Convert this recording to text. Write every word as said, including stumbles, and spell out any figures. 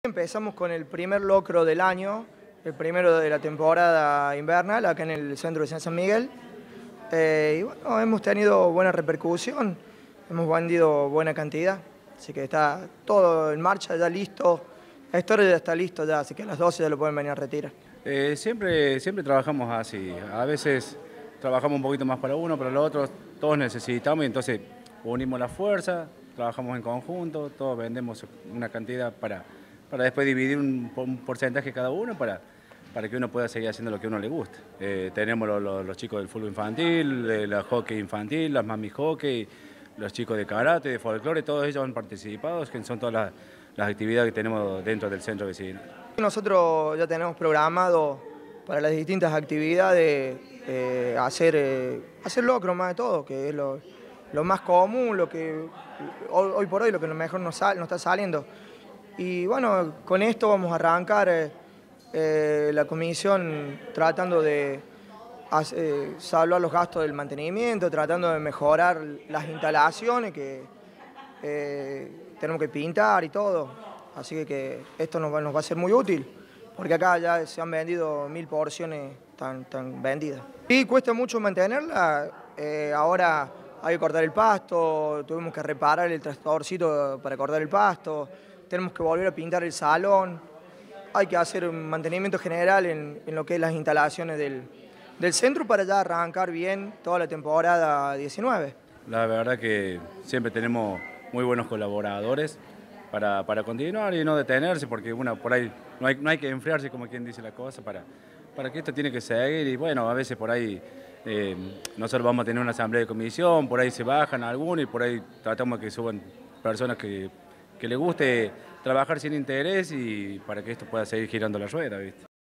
Empezamos con el primer locro del año, el primero de la temporada invernal, acá en el centro de San Miguel. Eh, y bueno, hemos tenido buena repercusión, hemos vendido buena cantidad, así que está todo en marcha, ya listo. La historia ya está listo ya, así que a las doce ya lo pueden venir a retirar. Eh, siempre, siempre trabajamos así, a veces trabajamos un poquito más para uno, para el otro, todos necesitamos y entonces unimos la fuerza, trabajamos en conjunto, todos vendemos una cantidad para, para después dividir un, un porcentaje cada uno para, para que uno pueda seguir haciendo lo que a uno le gusta. Eh, tenemos los, los, los chicos del fútbol infantil, el hockey infantil, las mami hockey, los chicos de karate, de folclore, todos ellos han participado, que son todas las, las actividades que tenemos dentro del centro vecinal. Nosotros ya tenemos programado para las distintas actividades eh, hacer, eh, hacer locro más de todo, que es lo, lo más común, lo que hoy, hoy por hoy lo que mejor nos, sal, nos está saliendo. Y bueno, con esto vamos a arrancar eh, eh, la comisión tratando de eh, salvar los gastos del mantenimiento, tratando de mejorar las instalaciones que eh, tenemos que pintar y todo. Así que, que esto nos va, nos va a ser muy útil, porque acá ya se han vendido mil porciones tan, tan vendidas. Y cuesta mucho mantenerla, eh, ahora hay que cortar el pasto, tuvimos que reparar el tractorcito para cortar el pasto, tenemos que volver a pintar el salón, hay que hacer un mantenimiento general en, en lo que es las instalaciones del, del centro para ya arrancar bien toda la temporada diecinueve. La verdad que siempre tenemos muy buenos colaboradores para, para continuar y no detenerse, porque bueno, por ahí no hay, no hay que enfriarse, como quien dice la cosa, para, para que esto tiene que seguir. Y bueno, a veces por ahí eh, nosotros vamos a tener una asamblea de comisión, por ahí se bajan algunos y por ahí tratamos de que suban personas que, que les guste trabajar sin interés y para que esto pueda seguir girando la rueda, ¿viste?